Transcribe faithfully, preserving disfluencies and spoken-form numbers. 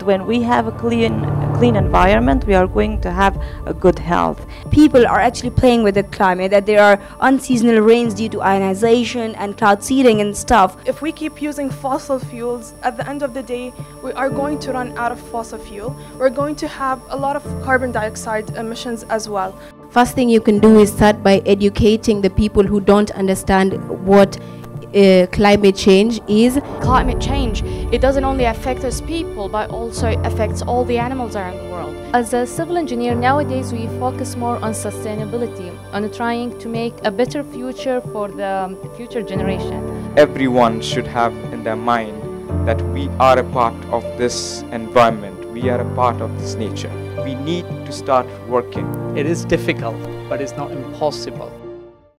when we have a clean, clean environment, we are going to have a good health. People are actually playing with the climate, that there are unseasonal rains due to ionization and cloud seeding and stuff. If we keep using fossil fuels, at the end of the day, we are going to run out of fossil fuel. We're going to have a lot of carbon dioxide emissions as well. First thing you can do is start by educating the people who don't understand what uh, climate change is. Climate change, it doesn't only affect us people, but also affects all the animals around the world. As a civil engineer, nowadays we focus more on sustainability, on trying to make a better future for the future generation. Everyone should have in their mind that we are a part of this environment, we are a part of this nature. We need to start working. It is difficult, but it's not impossible.